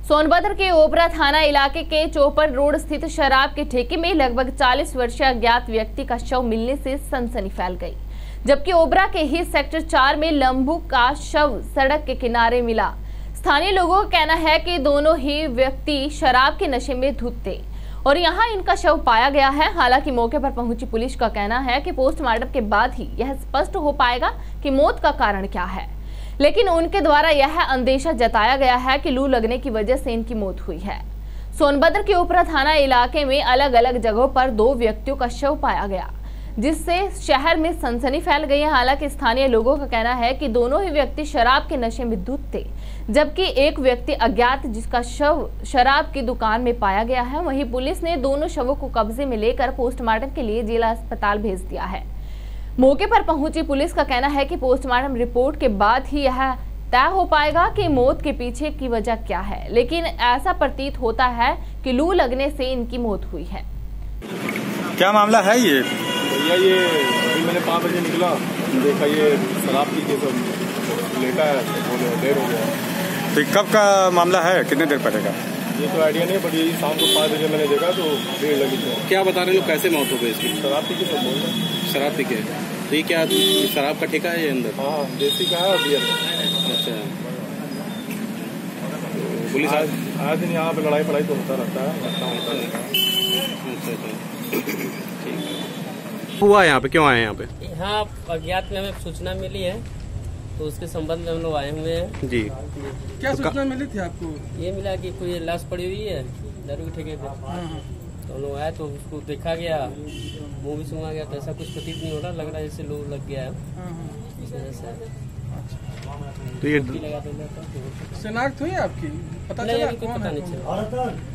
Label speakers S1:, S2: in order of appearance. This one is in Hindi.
S1: सोनभद्र के ओबरा थाना इलाके के चौपर रोड स्थित शराब के ठेके में लगभग 40 वर्षीय अज्ञात व्यक्ति का शव मिलने से सनसनी फैल गई, जबकि ओबरा के ही सेक्टर 4 में लंबू का शव सड़क के किनारे मिला। स्थानीय लोगों का कहना है कि दोनों ही व्यक्ति शराब के नशे में धुत थे और यहां इनका शव पाया गया है। हालांकि मौके पर पहुंची पुलिस का कहना है कि पोस्टमार्टम के बाद ही यह स्पष्ट हो पाएगा कि मौत का कारण क्या है, लेकिन उनके द्वारा यह अंदेशा जताया गया है कि लू लगने की वजह से इनकी मौत हुई है। सोनभद्र के ओबरा थाना इलाके में अलग अलग जगहों पर 2 व्यक्तियों का शव पाया गया, जिससे शहर में सनसनी फैल गई है। हालांकि स्थानीय लोगों का कहना है कि दोनों ही व्यक्ति शराब के नशे में धुत थे, जबकि एक व्यक्ति अज्ञात जिसका शव शराब की दुकान में पाया गया है। वहीं पुलिस ने दोनों शवों को कब्जे में लेकर पोस्टमार्टम के लिए जिला अस्पताल भेज दिया है। मौके पर पहुंची पुलिस का कहना है कि पोस्टमार्टम रिपोर्ट के बाद ही यह तय हो पाएगा कि मौत के पीछे की वजह क्या है, लेकिन ऐसा प्रतीत होता है कि लू लगने से इनकी मौत हुई है।
S2: क्या मामला है ये?
S3: भैया ये अभी मैंने 5 बजे निकला, देखा ये शराब पी के सब लेटा है, देर हो गया।
S2: तो कब का मामला है, कितने देर पड़ेगा?
S3: ये तो आइडिया नहीं, बट ये शाम को 5 बजे मैंने देखा तो भीड़ लगी थी।
S4: क्या बता रहे लोग, कैसे मौत हो गई इसकी?
S3: शराब पी के सब बोल रहे हैं।
S4: शराब पी के? तो ये क्या शराब का ठेका है ये अंदर?
S3: हाँ, देसी का है बियर।
S4: अच्छा, पुलिस
S3: आज दिन यहाँ पे लड़ाई पढ़ाई तो होता रहता है।
S4: अच्छा, ठीक है। हुआ यहाँ पे, क्यों आए यहाँ पे?
S5: यहाँ अज्ञात में हमें सूचना मिली है, तो उसके संबंध में हम लोग आए हुए हैं।
S4: जी,
S6: क्या सूचना मिली थी आपको?
S5: ये मिला कि कोई लाश पड़ी हुई है दारू के ठेके पे, तो हम लोग आए तो उसको देखा गया, मुँह भी सुना गया, तो ऐसा कुछ प्रतीत नहीं हो रहा, लग रहा है जैसे लोग लग गया है इस वजह से।
S4: तो ये
S5: लगा तो
S6: शनाख्त हुई आपकी? पता
S5: नहीं,
S6: चला
S5: अभी कोई
S6: कौन
S5: पता
S6: है?
S5: नहीं चला।